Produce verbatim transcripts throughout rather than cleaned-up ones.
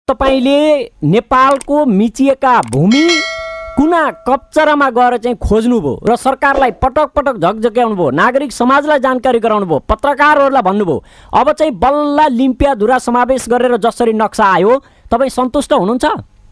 तपाईले नेपालको मिचिएका भूमि कुना कप्चरामा गएर चाहिँ खोज्नुभयो र सरकारलाई पटक पटक झकझक्याउनु भयो, नागरिक समाजलाई जानकारी गराउनु भयो, पत्रकारहरूलाई भन्नुभयो, अब चाहिँ बल्ल लिम्पियाधुरा समावेश गरेर जसरी नक्सा आयो तपाईँ सन्तुष्ट हुनुहुन्छ?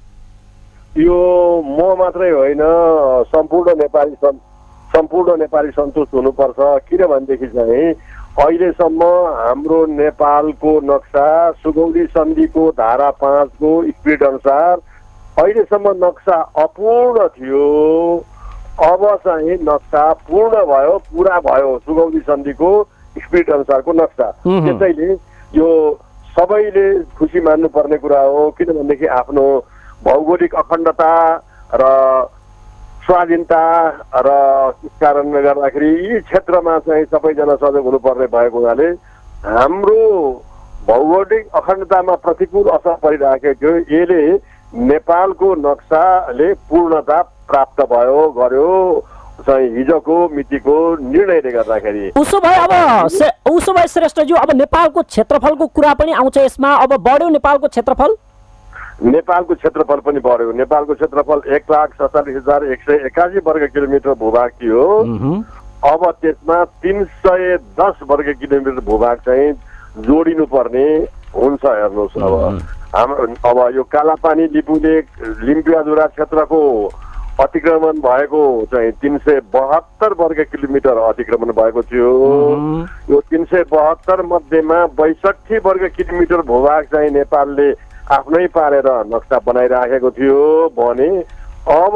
यो म मात्रै होइन, सम्पूर्ण नेपाली सम्पूर्ण नेपाली सन्तुष्ट हुनुपर्छ। किनभनेदेखि चाहिँ अहिलेसम्म हाम्रो नेपालको नक्सा सुगौली सन्धिको धारा पाँचको स्पिड अनुसार अहिलेसम्म नक्सा अपूर्ण थियो। अब चाहिँ नक्सा पूर्ण भयो, पुरा भयो सुगौली सन्धिको स्पिड अनुसारको नक्सा। त्यसैले यो सबैले खुसी मान्नुपर्ने कुरा हो। किनभनेदेखि आफ्नो भौगोलिक अखण्डता र स्वाधीनता र त्यस कारणले गर्दाखेरि यी क्षेत्रमा चाहिँ सबैजना सजग हुनुपर्ने भएको हुनाले हाम्रो भौगोलिक अखण्डतामा प्रतिकूल असर परिरहेको थियो। यसले नेपालको नक्साले पूर्णता प्राप्त भयो गर्यो चाहिँ हिजोको मितिको निर्णयले गर्दाखेरि। उसो भए अब उसो भए श्रेष्ठज्यू अब नेपालको क्षेत्रफलको कुरा पनि आउँछ यसमा। अब बढ्यो नेपालको क्षेत्रफल? नेपालको क्षेत्रफल पनि बढ्यो। नेपालको क्षेत्रफल एक लाख सत्तालिस हजार एक सय एकासी वर्ग किलोमिटर भूभाग थियो। अब त्यसमा तीन सय दस वर्ग किलोमिटर भूभाग चाहिँ जोडिनु पर्ने हुन्छ। हेर्नुहोस् अब हाम्रो अब यो कालापानी लिपुले लिम्पियाधुरा क्षेत्रको अतिक्रमण भएको चाहिँ तीन सय बहत्तर वर्ग किलोमिटर अतिक्रमण भएको थियो। यो तीन सय बहत्तर मध्येमा बैसठी वर्ग किलोमिटर भूभाग चाहिँ नेपालले आफ्नै पारेर नक्सा बनाइराखेको थियो भने अब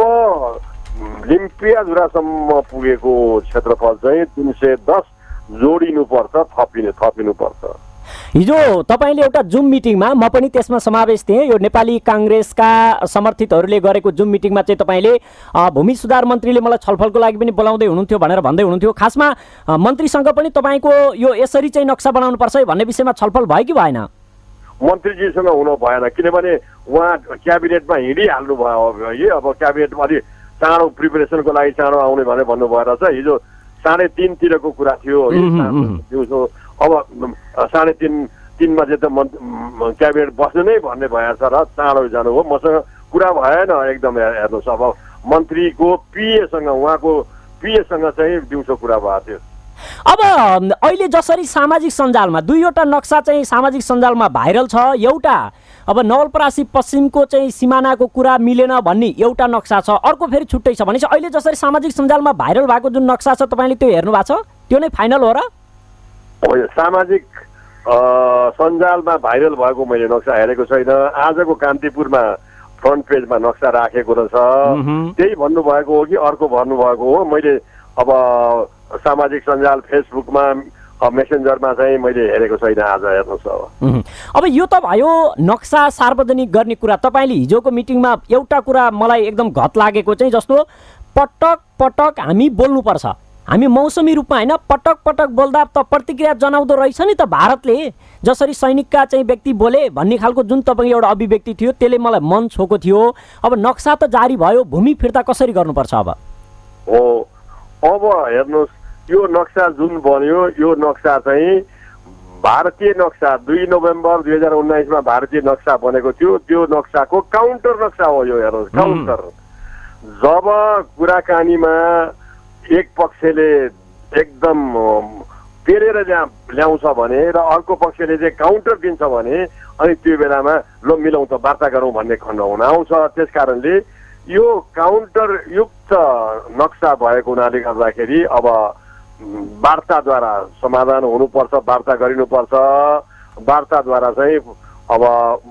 लिम्पियाधुरासम्म पुगेको क्षेत्रफल चाहिँ तीन सय दस जोडिनुपर्छ, थपिनु थपिनुपर्छ। हिजो तपाईँले एउटा जुम मिटिङमा, म पनि त्यसमा समावेश थिएँ, यो नेपाली काङ्ग्रेसका समर्थितहरूले गरेको जुम मिटिङमा चाहिँ तपाईँले भूमि सुधार मन्त्रीले मलाई छलफलको लागि पनि बोलाउँदै हुनुहुन्थ्यो भनेर भन्दै हुनुहुन्थ्यो। खासमा मन्त्रीसँग पनि तपाईँको यो यसरी चाहिँ नक्सा बनाउनुपर्छ है भन्ने विषयमा छलफल भयो कि भएन? मन्त्रीजीसँग हुनु भएन, किनभने उहाँ क्याबिनेटमा हिँडिहाल्नु भयो। है अब क्याबिनेटमा अलि चाँडो प्रिपेरेसनको लागि चाँडो आउने भनेर भन्नुभएर चाहिँ हिजो साढे तिनतिरको कुरा थियो दिउँसो। अब साढे तिन तिनमा चाहिँ त क्याबिनेट बस्नु नै भन्ने भएछ र चाँडो जानुभयो। मसँग कुरा भएन एकदम। हेर्नुहोस् अब मन्त्रीको पिएसँग उहाँको पिएसँग चाहिँ दिउँसो कुरा भएको थियो। अब अहिले जसरी सामाजिक सञ्जालमा दुईवटा नक्सा चाहिँ सामाजिक सञ्जालमा भाइरल छ, एउटा अब नवलपरासी पश्चिमको चाहिँ सिमानाको कुरा मिलेन भन्ने एउटा नक्सा छ, अर्को फेरि छुट्टै छ भनेपछि अहिले जसरी सामाजिक सञ्जालमा भाइरल भएको जुन नक्सा छ तपाईँले त्यो हेर्नु भएको छ, त्यो नै फाइनल हो र? सामाजिक सञ्जालमा भाइरल भएको मैले नक्सा हेरेको छैन। आजको कान्तिपुरमा फ्रन्ट पेजमा नक्सा राखेको रहेछ, त्यही भन्नुभएको हो कि अर्को भन्नुभएको हो। मैले अब सामाजिक सञ्जाल फेसबुकमा मेसेन्जरमा चाहिँ मैले हेरेको छैन आज। हेर्नुहोस् अब अब यो त भयो नक्सा सार्वजनिक गर्ने कुरा। तपाईँले हिजोको मिटिङमा एउटा कुरा मलाई एकदम घत लागेको चाहिँ जस्तो पटक पटक हामी बोल्नुपर्छ, हामी मौसमी रूपमा होइन पटक पटक बोल्दा त प्रतिक्रिया जनाउँदो रहेछ नि त भारतले। जसरी सैनिकका चाहिँ व्यक्ति बोले भन्ने खालको जुन तपाईँको एउटा अभिव्यक्ति थियो त्यसले मलाई मन छोएको थियो। अब नक्सा त जारी भयो, भूमि फिर्ता कसरी गर्नुपर्छ अब? हो अब हेर्नुहोस् यो नक्सा जुन बन्यो यो नक्सा चाहिँ भारतीय नक्सा दुई नोभेम्बर दुई हजार उन्नाइसमा भारतीय नक्सा बनेको थियो। त्यो नक्साको काउन्टर नक्सा हो यो। हेर्नुहोस् काउन्टर, जब कुराकानीमा एक पक्षले एकदम पेरेर ल्याउँछ भने र अर्को पक्षले चाहिँ काउन्टर दिन्छ भने अनि त्यो बेलामा ल मिलाउँ त वार्ता गरौँ भन्ने खण्ड हुन आउँछ। त्यस कारणले यो काउन्टर युक्त नक्सा भएको हुनाले गर्दाखेरि अब वार्ताद्वारा समाधान हुनुपर्छ, वार्ता गरिनुपर्छ। वार्ताद्वारा चाहिँ अब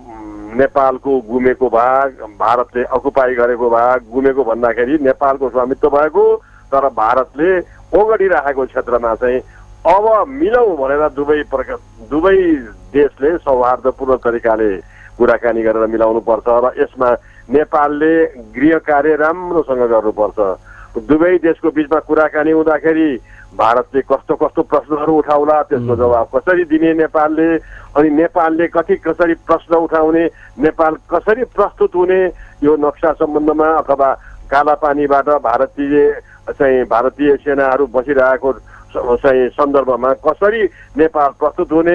नेपालको गुमेको भाग, भारतले अकुपाई गरेको भाग, गुमेको भन्दाखेरि नेपालको स्वामित्व भएको तर भारतले ओगडिराखेको क्षेत्रमा चाहिँ अब मिलाउँ भनेर दुवै प्रकार दुवै देशले सौहार्दपूर्ण तरिकाले कुराकानी गरेर मिलाउनु पर्छ र यसमा नेपालले गृह कार्य राम्रोसँग गर्नुपर्छ। दुवै देशको बिचमा कुराकानी हुँदाखेरि भारतले कस्तो कस्तो प्रश्नहरू उठाउला, त्यसको जवाब कसरी दिने नेपालले, अनि नेपालले कति कसरी प्रश्न उठाउने, नेपाल कसरी प्रस्तुत हुने यो नक्सा सम्बन्धमा अथवा कालापानीबाट भारतीय चाहिँ भारतीय सेनाहरू बसिरहेको चाहिँ सन्दर्भमा कसरी नेपाल प्रस्तुत हुने,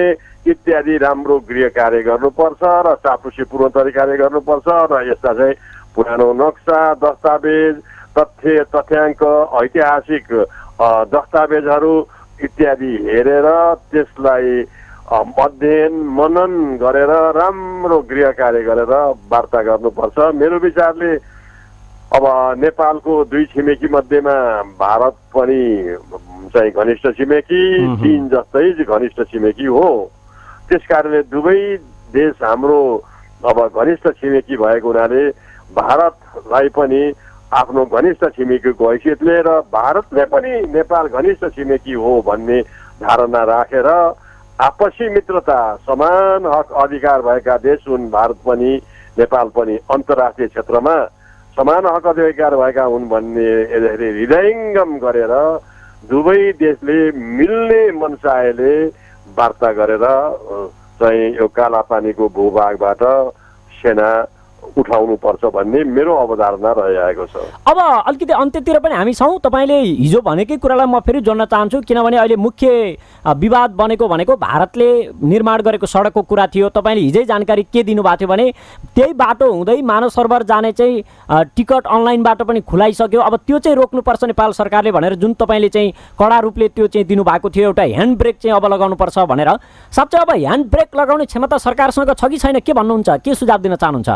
इत्यादि राम्रो गृह कार्य गर्नुपर्छ र चापलुसी पूर्ण तरिकाले गर्नुपर्छ र यसमा चाहिँ पुरानो नक्सा दस्तावेज तथ्य तथ्याङ्क ऐतिहासिक दस्तावेजहरू इत्यादि हेरेर त्यसलाई अध्ययन मनन गरेर राम्रो गृह कार्य गरेर वार्ता गर्नुपर्छ। मेरो विचारले अब नेपालको दुई छिमेकी मध्येमा भारत पनि चाहिँ घनिष्ठ छिमेकी, चीन जस्तै घनिष्ठ छिमेकी हो। त्यसकारणले दुवै देश हाम्रो अब घनिष्ठ छिमेकी भएको हुनाले भारतलाई पनि आफ्नो घनिष्ठ छिमेकीको हैसियतले र भारतले पनि नेपाल घनिष्ठ छिमेकी हो भन्ने धारणा राखेर आपसी मित्रता समान हक अधिकार भएका देश हुन् भारत पनि नेपाल पनि अन्तर्राष्ट्रिय क्षेत्रमा समान हक अधिकार भएका हुन् भन्ने हृदयङ्गम गरेर दुवै देशले मिल्ने मनसायले वार्ता गरेर चाहिँ यो कालापानीको भूभागबाट सेना उठाउनु पर्छ भन्ने मेरो अवधारणा रहिआएको छ। अब अलिकति अन्त्यतिर पनि हामी छौँ। तपाईँले हिजो भनेकै कुरालाई म फेरि जोड्न चाहन्छु, किनभने अहिले मुख्य विवाद बनेको भनेको भारतले निर्माण गरेको सडकको कुरा थियो। तपाईँले हिजै जानकारी के दिनुभएको थियो भने त्यही बाटो हुँदै मानव सरोवर जाने चाहिँ टिकट अनलाइनबाट पनि खुलाइसक्यो, अब त्यो चाहिँ रोक्नुपर्छ नेपाल सरकारले भनेर जुन तपाईँले चाहिँ कडा रूपले त्यो चाहिँ दिनुभएको थियो, एउटा ह्यान्ड ब्रेक चाहिँ अब लगाउनुपर्छ भनेर। साँच्चै अब ह्यान्ड ब्रेक लगाउने क्षमता सरकारसँग छ कि छैन, के भन्नुहुन्छ, के सुझाव दिन चाहनुहुन्छ?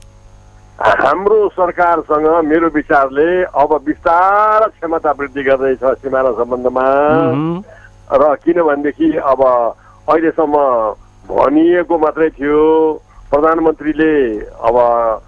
हाम्रो सरकारसँग मेरो विचारले अब बिस्तार क्षमता वृद्धि गर्दैछ सिमाना सम्बन्धमा र किनभनेदेखि अब अहिलेसम्म भनिएको मात्रै थियो। प्रधानमन्त्रीले अब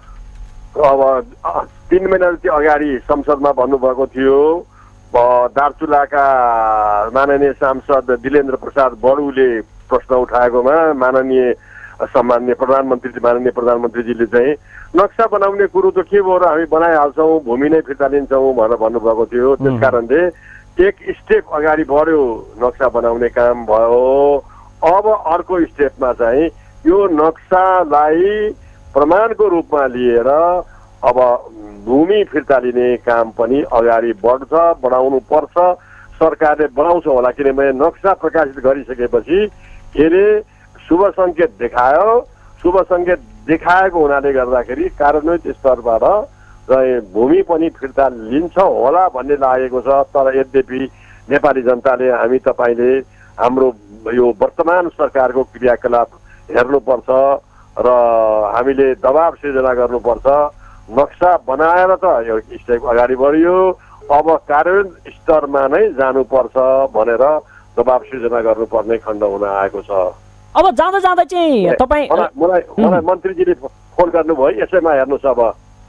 अब तिन महिना जति अगाडि संसदमा भन्नुभएको थियो। दार्चुलाका माननीय सांसद दिलेन्द्र प्रसाद बडुले प्रश्न उठाएकोमा माननीय सम्माननीय प्रधानमन्त्री माननीय प्रधानमन्त्रीजीले चाहिँ नक्सा बनाउने कुरो त के भयो र हामी बनाइहाल्छौँ, भूमि नै फिर्ता लिन्छौँ भनेर भन्नुभएको थियो। त्यसकारणले एक स्टेप अगाडि बढ्यो, नक्सा बनाउने काम भयो। अब अर्को स्टेपमा चाहिँ यो नक्सालाई प्रमाणको रूपमा लिएर अब भूमि फिर्ता लिने काम पनि अगाडि बढ्छ, बढाउनु पर्छ। सरकारले बढाउँछ होला, किनभने नक्सा प्रकाशित गरिसकेपछि के अरे शुभ सङ्केत देखायो। शुभ सङ्केत देखाएको हुनाले गर्दाखेरि कार्यान्वित स्तरबाट भूमि पनि फिर्ता लिन्छ होला भन्ने लागेको छ। तर यद्यपि नेपाली जनताले हामी तपाईँले हाम्रो यो वर्तमान सरकारको क्रियाकलाप हेर्नुपर्छ र हामीले दबाब सिर्जना गर्नुपर्छ। नक्सा बनाएर त यो स्टेप अगाडि बढ्यो, अब कार्यान्वयन स्तरमा नै जानुपर्छ भनेर दबाब सिर्जना गर्नुपर्ने खण्ड हुन आएको छ। अब जाँदा जाँदा चाहिँ तपाईँ मलाई मलाई मन्त्रीजीले फोन गर्नुभयो, यसैमा हेर्नुहोस् अब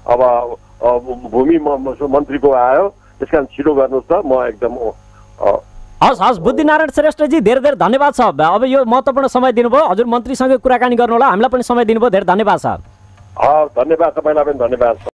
अब भूमि मन्त्रीको आयो, त्यस कारण छिटो गर्नुहोस् त। म एकदम हस् हस् बुद्धिनारायण श्रेष्ठजी धेरै धेरै धन्यवाद छ। अब यो महत्त्वपूर्ण समय दिनुभयो, हजुर मन्त्रीसँग कुराकानी गर्नु होला, हामीलाई पनि समय दिनुभयो, धेरै धन्यवाद छ। धन्यवाद, तपाईँलाई पनि धन्यवाद।